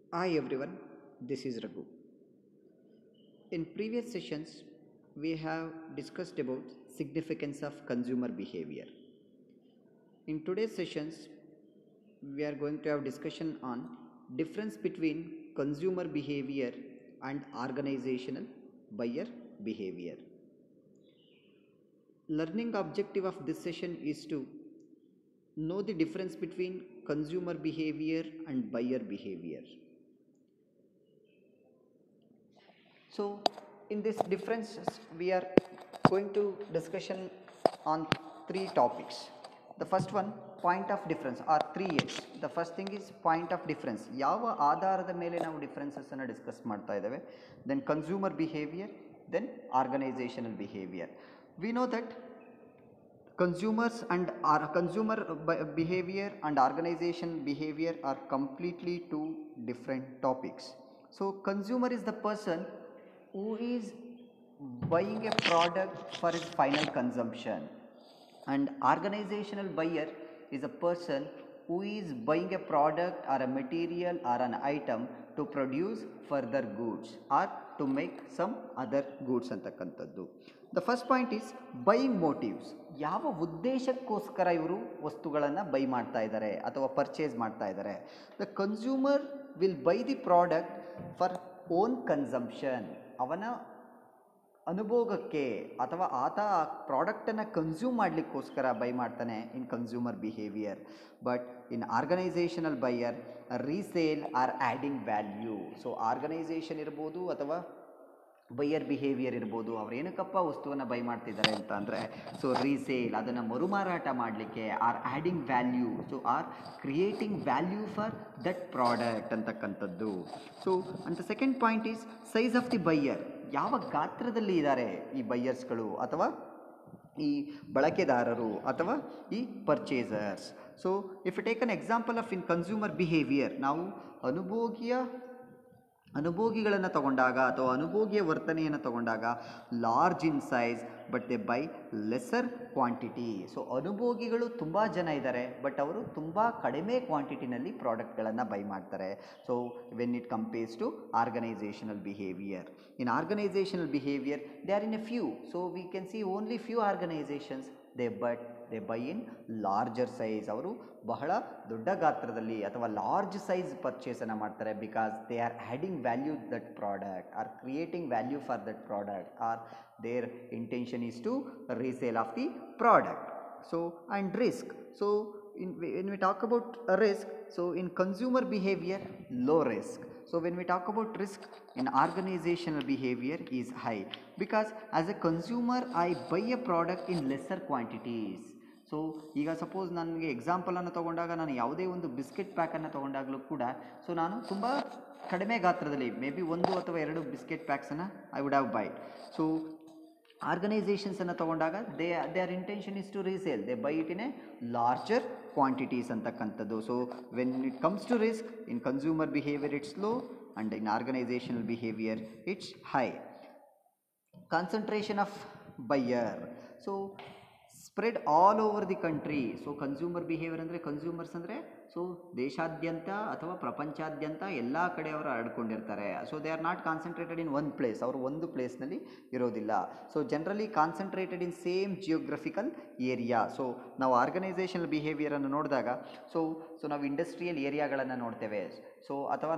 Hi everyone, this is Raghu. In previous sessions, we have discussed about significance of consumer behavior. In today's sessions, we are going to have discussion on difference between consumer behavior and organizational buyer behavior. Learning objective of this session is to know the difference between consumer behavior and buyer behavior. So in this differences we are going to discussion on three topics. The first one, point of difference or 3 A's. The first thing is point of difference. ಯಾವ ಆಧಾರದ ಮೇಲೆ ನಾವು differences ಅನ್ನು discuss ಮಾಡ್ತಾ ಇದ್ದೇವೆ. Then consumer behavior, then organizational behavior. We know that consumers and our consumer behavior and organization behavior are completely two different topics. So consumer is the person who is buying a product for his final consumption, and organizational buyer is a person who is buying a product or a material or an item to produce further goods or to make some other goods ಅಂತಕ್ಕಂಥದ್ದು. The first point is buying motives. ಯಾವ ಉದ್ದೇಶಕ್ಕೋಸ್ಕರ ಇವರು ವಸ್ತುಗಳನ್ನು by ಮಾಡ್ತಾ ಇದ್ದಾರೆ ಅಥವಾ purchase ಮಾಡ್ತಾ ಇದ್ದಾರೆ. The consumer will buy the product for own consumption. ಅವನ ಅನುಭೋಗಕ್ಕೆ ಅಥವಾ ಆತ ಆ ಪ್ರಾಡಕ್ಟನ್ನು ಕನ್ಸ್ಯೂಮ್ ಮಾಡಲಿಕ್ಕೋಸ್ಕರ ಬೈ ಮಾಡ್ತಾನೆ in consumer behaviour. But in organisational buyer resale or adding value. So organisation ಇರ್ಬೋದು ಅಥವಾ ಬೈಯರ್ ಬಿಹೇವಿಯರ್ ಇರ್ಬೋದು, ಅವ್ರು ಏನಕ್ಕಪ್ಪ ವಸ್ತುವನ್ನು ಬೈ ಮಾಡ್ತಿದ್ದಾರೆ ಅಂತ ಅಂದರೆ ಸೊ ರೀಸೇಲ್, ಅದನ್ನು ಮರುಮಾರಾಟ ಮಾಡಲಿಕ್ಕೆ, or adding value, so or creating value for that product ಅಂತಕ್ಕಂಥದ್ದು. ಸೊ ಅಂತ second point is size of the buyer. ಯಾವ ಗಾತ್ರದಲ್ಲಿ ಇದ್ದಾರೆ ಈ ಬೈಯರ್ಸ್ಗಳು ಅಥವಾ ಈ ಬಳಕೆದಾರರು ಅಥವಾ ಈ purchasers. So if you take an example of in consumer behaviour, ನಾವು ಅನುಭೋಗಿಗಳನ್ನು ತಗೊಂಡಾಗ ಅಥವಾ ಅನುಭೋಗಿಯ ವರ್ತನೆಯನ್ನು ತಗೊಂಡಾಗ large in size but they buy lesser quantity. So ಅನುಭೋಗಿಗಳು ತುಂಬ ಜನ ಇದ್ದಾರೆ ಬಟ್ ಅವರು ತುಂಬ ಕಡಿಮೆ ಕ್ವಾಂಟಿಟಿನಲ್ಲಿ ಪ್ರಾಡಕ್ಟ್ಗಳನ್ನು ಬೈ ಮಾಡ್ತಾರೆ. So when it compares to organisational behaviour, in organisational behaviour they are in a few. So we can see only few organisations they buy in larger size. ಅವರು ಬಹಳ ದೊಡ್ಡ ಗಾತ್ರದಲ್ಲಿ ಅಥವಾ ಲಾರ್ಜ್ ಸೈಜ್ ಪರ್ಚೇಸನ್ನು ಮಾಡ್ತಾರೆ because they are adding value that product or creating value for that product or their intention is to resale of the product. So and risk. So when we talk about a risk, so in consumer behavior low risk. So when we talk about risk in organizational behavior is high because as a consumer I buy a product in lesser quantities. So ಈಗ suppose ನನಗೆ ಎಕ್ಸಾಂಪಲನ್ನು ತೊಗೊಂಡಾಗ ನಾನು ಯಾವುದೇ ಒಂದು biscuit ಪ್ಯಾಕನ್ನು ತೊಗೊಂಡಾಗಲೂ ಕೂಡ so ನಾನು ತುಂಬ ಕಡಿಮೆ ಗಾತ್ರದಲ್ಲಿ ಮೇ ಬಿ 1 ಅಥವಾ 2 ಬಿಸ್ಕೆಟ್ ಪ್ಯಾಕ್ಸನ್ನು I would have buy. So ಆರ್ಗನೈಸೇಷನ್ಸನ್ನು ತೊಗೊಂಡಾಗ their intention is to resale, they buy it in a larger quantities ಅಂತಕ್ಕಂಥದ್ದು. So when it comes to risk in consumer behaviour it's low and in organisational behaviour it's high. Concentration of buyer, so spread all over the country. So consumer behaviour ಅಂದರೆ consumers ಅಂದರೆ so ದೇಶಾದ್ಯಂತ ಅಥವಾ ಪ್ರಪಂಚಾದ್ಯಂತ ಎಲ್ಲ ಕಡೆ ಅವರು ಹರಡ್ಕೊಂಡಿರ್ತಾರೆ. So they are not concentrated in one place, ಅವರು ಒಂದು ಪ್ಲೇಸ್ನಲ್ಲಿ ಇರೋದಿಲ್ಲ. So generally concentrated in same geographical area. So ನಾವು ಆರ್ಗನೈಸೇಷನಲ್ ಬಿಹೇವಿಯರನ್ನು ನೋಡಿದಾಗ ಸೊ ನಾವು ಇಂಡಸ್ಟ್ರಿಯಲ್ ಏರಿಯಾಗಳನ್ನು ನೋಡ್ತೇವೆ. ಸೊ ಅಥವಾ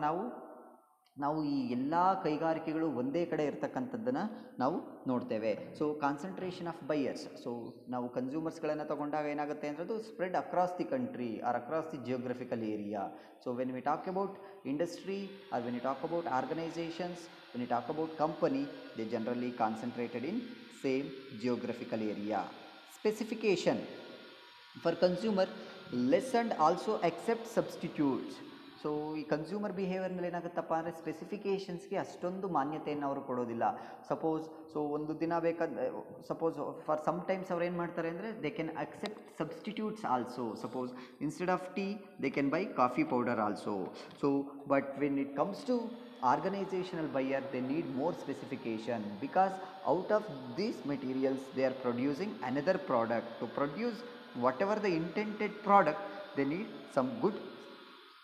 ನಾವು ಈ ಎಲ್ಲ ಕೈಗಾರಿಕೆಗಳು ಒಂದೇ ಕಡೆ ಇರ್ತಕ್ಕಂಥದ್ದನ್ನು ನಾವು ನೋಡ್ತೇವೆ. So concentration of buyers, so ನಾವು ಕನ್ಸ್ಯೂಮರ್ಸ್ಗಳನ್ನು ತಗೊಂಡಾಗ ಏನಾಗುತ್ತೆ ಅಂದರೆ spread across the country or across the geographical area. So when we talk about industry or when you talk about organisations, when you talk about company, they generally concentrated in same geographical area. Specification for consumer less and also accept substitutes. So ಈ consumer ಬಿಹೇವಿಯರ್ನಲ್ಲಿ ಏನಾಗುತ್ತಪ್ಪ ಅಂದರೆ ಸ್ಪೆಸಿಫಿಕೇಷನ್ಸ್ಗೆ ಅಷ್ಟೊಂದು ಮಾನ್ಯತೆಯನ್ನು ಅವರು ಕೊಡೋದಿಲ್ಲ. Suppose so ಒಂದು ದಿನ ಬೇಕಾದ ಸಪೋಸ್ ಫಾರ್ ಸಮ್ ಟೈಮ್ಸ್ ಅವ್ರು ಏನು ಮಾಡ್ತಾರೆ ಅಂದರೆ they can accept substitutes also. Suppose instead of tea they can buy coffee powder also. So but when it comes to organizational buyer they need more specification because out of these materials they are producing another product. To produce whatever the intended product they need some good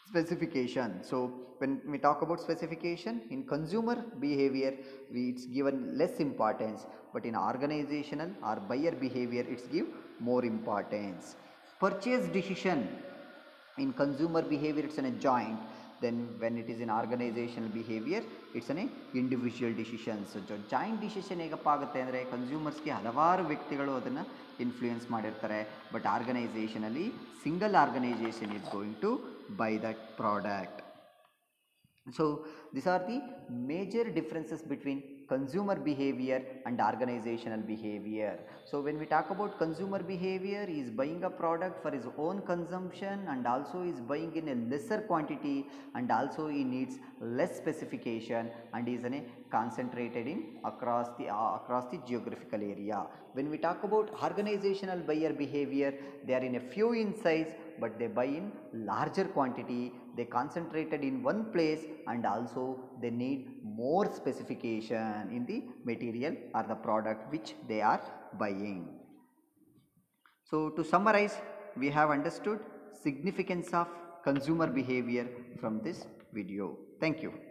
Specification. So when we talk about specification in consumer behavior, it's given less importance, but in organizational or buyer behavior it's give more importance. Purchase decision in consumer behavior it's in a joint, then when it is in organizational behavior it's an individual decision. So joint decision ಹೇಗಪ್ಪ ಆಗುತ್ತೆ ಅಂದರೆ ಕನ್ಸ್ಯೂಮರ್ಸ್ಗೆ ಹಲವಾರು ವ್ಯಕ್ತಿಗಳು ಅದನ್ನು influence ಮಾಡಿರ್ತಾರೆ, but ಆರ್ಗನೈಸೇಷನಲ್ಲಿ single organisation is going to buy that product. So these are the major differences between consumer behavior and organizational behavior. So when we talk about consumer behavior, he is buying a product for his own consumption and also is buying in a lesser quantity, and also he needs less specification and is concentrated in across the geographical area. When we talk about organizational buyer behavior, they are in a few in size but they buy in larger quantity, they concentrated in one place and also they need more specification in the material or the product which they are buying. So to summarize, we have understood significance of consumer behavior from this video. Thank you.